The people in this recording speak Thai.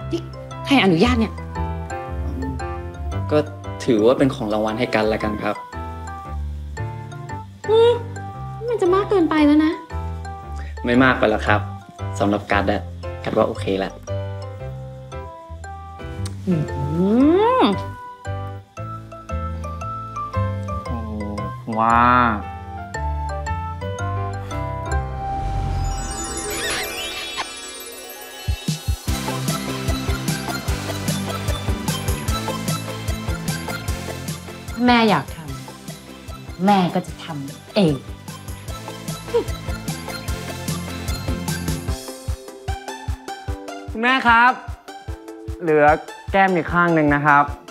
นี่ใครอนุญาตเนี่ยก็ถือว่าเป็นของรางวัลให้กันละกันครับมันจะมากเกินไปแล้วนะไม่มากไปแล้วครับสำหรับกัดอะกัดว่าโอเคแหละอืมว่าแม่อยากทำแม่ก็จะทำเองคุณแม่ครับ เหลือแก้มอีกข้างหนึ่งนะครับ